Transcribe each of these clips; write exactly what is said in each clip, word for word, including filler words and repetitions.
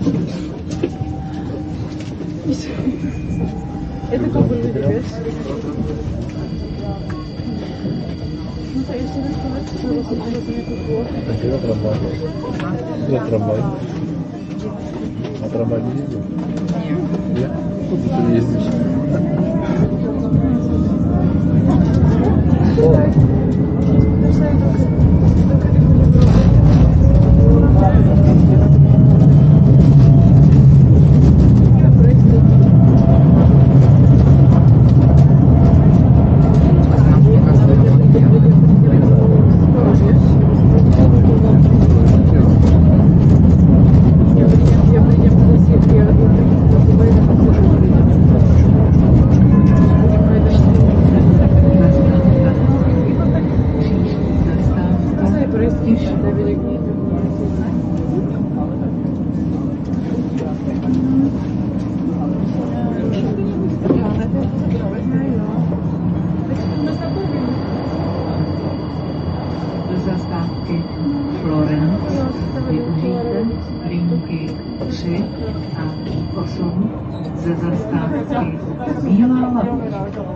Это как бы люди, видишь? Ну, то есть, это А где трамвай? Где трамвай? А трамвай не ездил? Нет? Куда ты ездишь? Zastávky Florence využijte linky tři a osm ze zastávky Bílá lavice.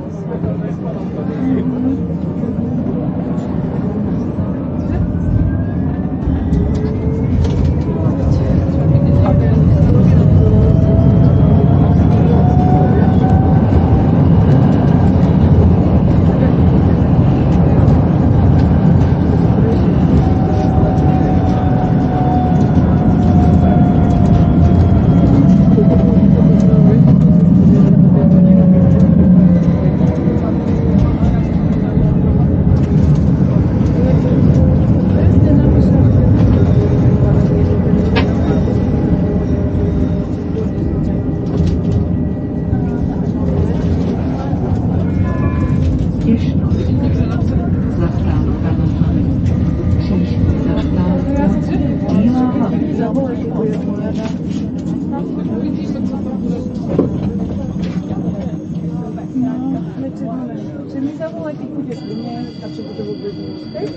Czy mi zawołać i pójdziesz mnie, a czy budę w ogóle z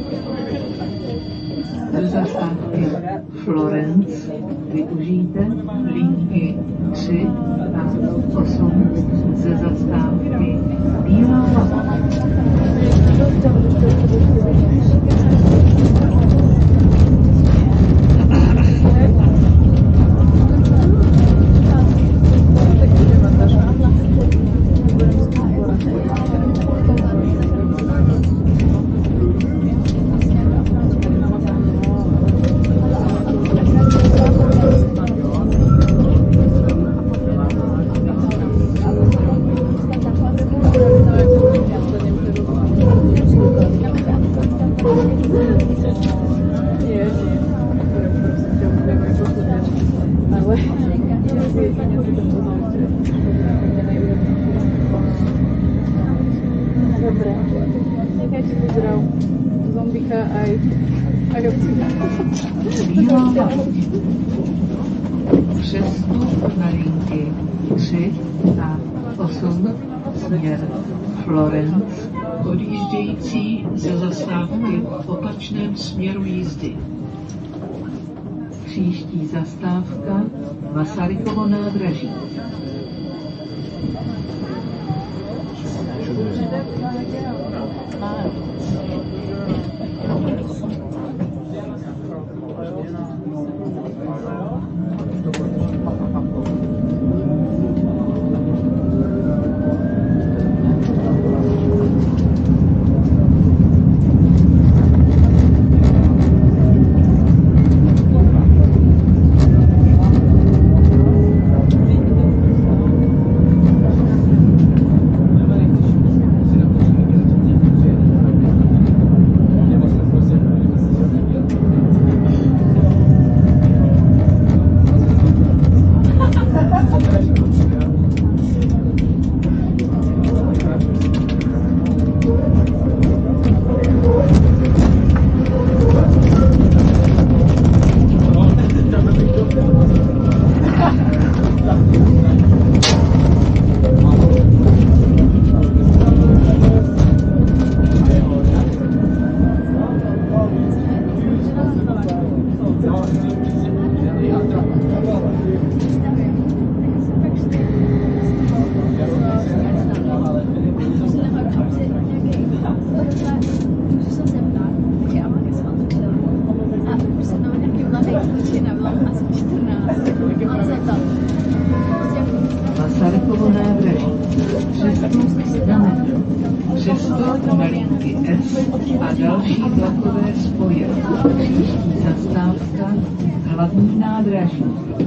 Do zastávky Florence využijte linky tři a osm ze zastávky Bílá lavice. Dobre. Jak ci wybrał zombika, a Bílá lavice. Přestup na linky tři a osm směr Florence, odjíždějící ze zastávky v opačném směru jízdy. Příští zastávka Masarykovo nádraží. linky S a další vlakové spoje. Příští zastávka Hlavní nádraží.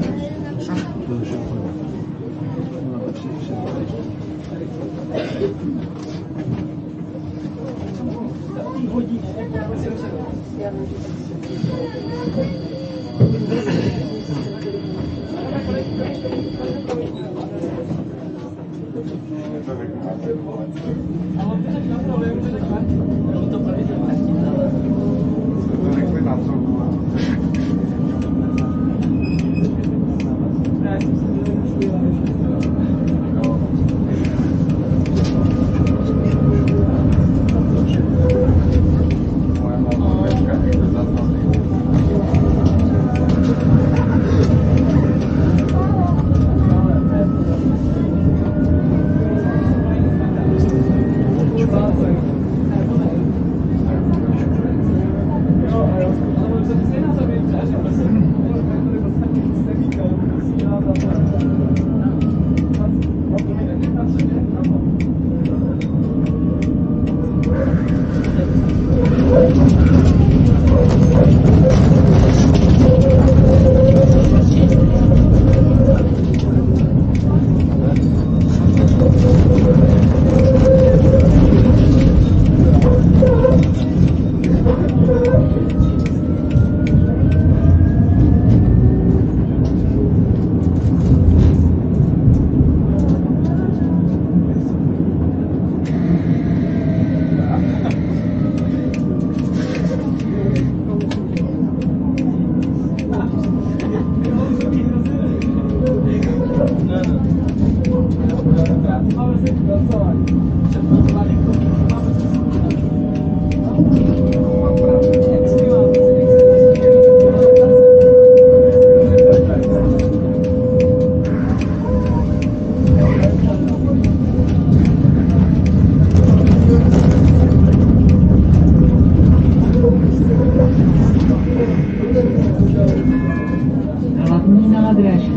Hlavní nádraží.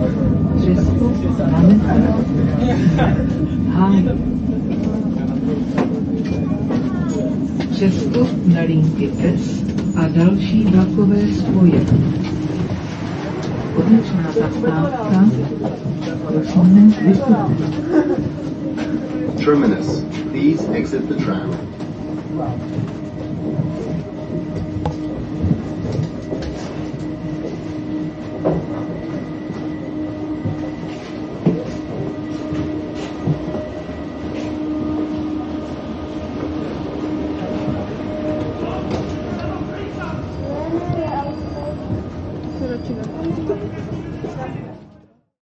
Přestup na metro Háj. Přestup na linky S a další vlakové spoje. Konečná zastávka Prosíme vystupit. Terminus. Please exit the tram. Zobaczymy.